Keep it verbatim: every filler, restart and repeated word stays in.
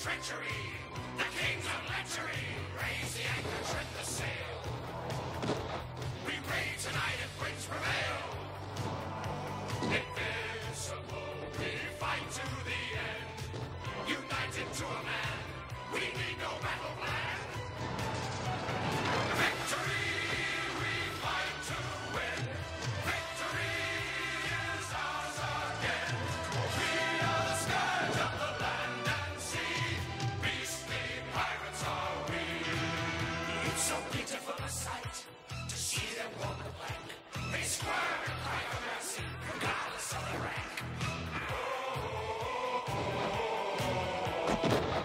treachery. The kings of lechery raise the anchor, trim the sail. We reign tonight if winds prevail. Invincible, we fight to the end. United to a man, we need no battle plan. Victory, we fight to win. Victory is ours again. We are the scourge of the land and sea. Beastly pirates are we. It's so beautiful a sight to see them walk the plank. They squirm and cry for mercy, regardless of their rank. Oh, oh, oh, oh, oh.